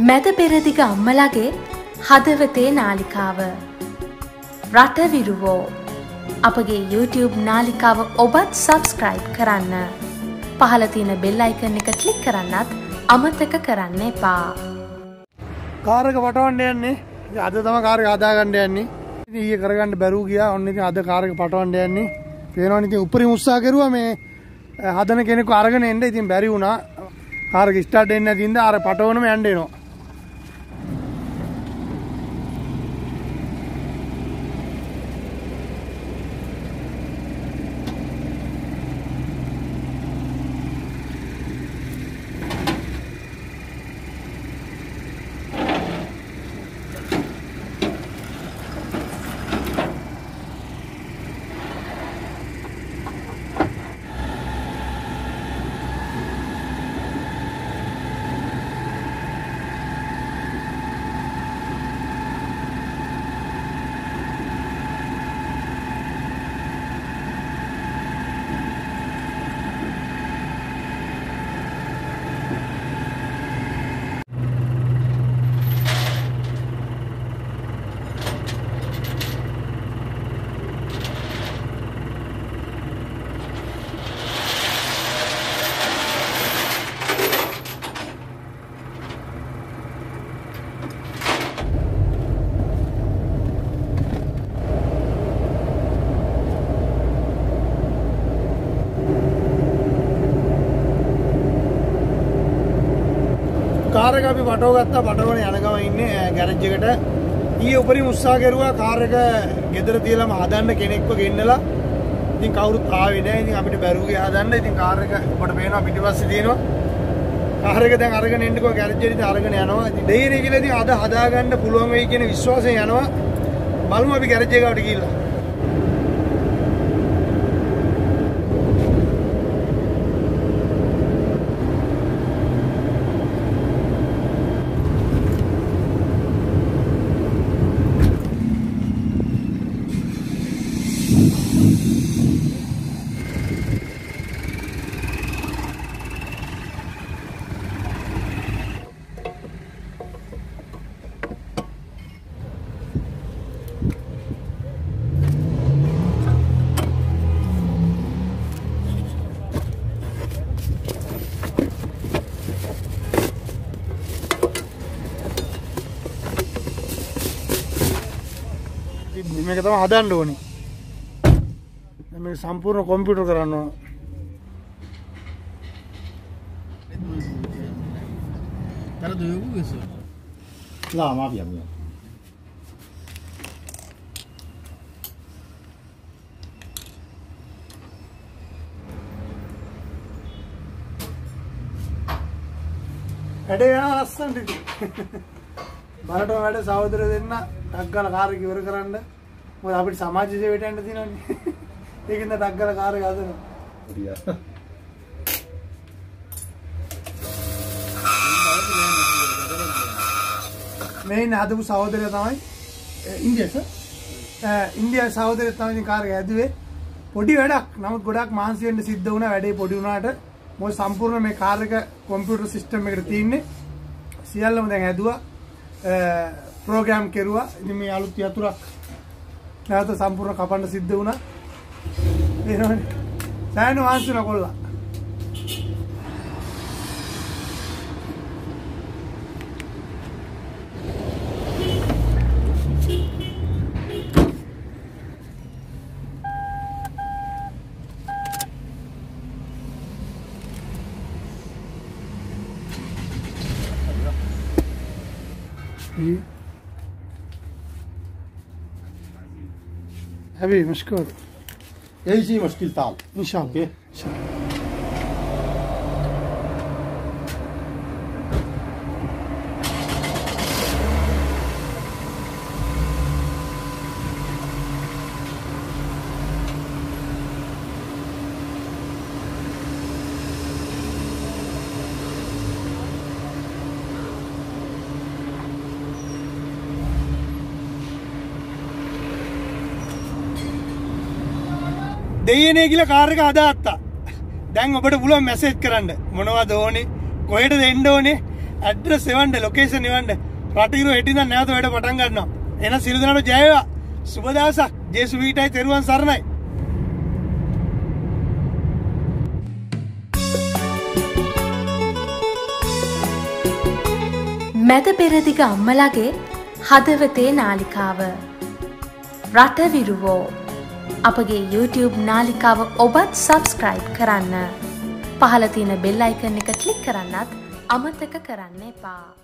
මැද පෙරදිග අම්මලගේ හදවතේ නාලිකාව රටවිරුවෝ අපගේ YouTube නාලිකාව ඔබත් සබස්ක්‍රයිබ් කරන්න. පහළ තියෙන බෙල් අයිකන් එක ක්ලික් කරන්නත් අමතක කරන්න එපා. කාර් එක පටවන්න යන්නේ. අද තමයි කාර් එක හදාගන්න යන්නේ. ඉතින් ඊයේ කරගන්න බැරුව ගියා. ඔන්න ඉතින් අද කාර් එක පටවන්න යන්නේ. පේනවනේ ඉතින් උපරිම උත්සාහ කරුවා මේ හදන කෙනෙක්ව අරගෙන එන්න. ඉතින් බැරි වුණා. කාර් එක ස්ටාර්ට් වෙන්නේ නැති ඉඳ අර පටවනම යන්න එනවා. කාර් එක අපි වටව ගත්තා. වටවන යන ගම ඉන්නේ ගෑරේජ් එකට. ඊයේ උපරිම උත්සාහ කරුවා කාර් එක ගෙදර තියලාම හදන්න කෙනෙක්ව ගෙන්නලා. ඉතින් කවුරුත් ආවේ නැහැ. ඉතින් අපිට බැරුව ගියා හදන්න. ඉතින් කාර් එක ඔබට පේනවා පිටිපස්සේ තියෙනවා. කාර් එක දැන් අරගෙන එන්නකෝ ගෑරේජ් එකට. ඉතින් අරගෙන යනවා. ඉතින් ඩෙයිරි කියලා ඉතින් අද හදාගන්න පුළුවන් වෙයි කියන විශ්වාසයෙන් යනවා. බලමු අපි ගෑරේජ් එකට ගිහිල්ලා. මේක තමයි හදන්න ඕනේ. දැන් මේක සම්පූර්ණ කම්පියුටර් කරන්න ඕන. Cara do Hugo isso? Lá, uma via minha. වැඩේ යනවා ලස්සනට ඉතින්. බලට වැඩ සහෝදර දෙන්න ටක් ගාලා කාර් එක ඉවර කරන්න. මොකද අපිට සමාජ සේවයට යන්න තියෙනවනේ. ඒකින්ද ටක් ගාලා කාර් එක හදනවා. මේ ඉන්න හදපු සහෝදරය තමයි ඉන්දියා සහෝදරය තමයි ඉතින් කාර් එක හැදුවේ. පොඩි වැඩක්. නමුත් ගොඩක් මහන්සි වෙන්න සිද්ධ වුණා වැඩේ පොඩි වුණාට. මොකද සම්පූර්ණ මේ කාර් එක කම්පියුටර් සිස්ටම් එකට තියෙන්නේ. සියල්ලම දැන් හැදුවා. ප්‍රෝග්‍රෑම් කෙරුවා. ඉතින් මේ අලුත් යතුරක් නැවත සම්පූර්ණ කපන්න සිද්ධ වුණා. එනවනේ. සෑහෙන වාසිය නකොල්ලා. حبيبي مشكور. اي شيء مشكلة تعال ان شاء الله. اوكي ان شاء الله. දෙයනේ කියලා කාර් එක හදාගත්තා. දැන් ඔබට පුළුවන් මැසේජ් කරන්න මොනවද ඕනේ කොහෙටද එන්න ඕනේ ඇඩ්‍රස් එවන්න ලොකේෂන් එවන්න රටිරු හෙට ඉඳන් නැවත වැඩ පටන් ගන්නවා එහෙනම් සියලු දෙනාට ජය වේවා සුබ දවසක් ජේසුස්වීටයි තෙරුවන් සරණයි මැද පෙරදිග අම්මලාගේ හදවතේ නාලිකාව රට විරුවෝ අපගේ YouTube නාලිකාව ඔබත් සබස්ක්‍රයිබ් කරන්න පහළ තියෙන බෙල් අයිකන් එක ක්ලික් කරන්නත් අමතක කරන්න එපා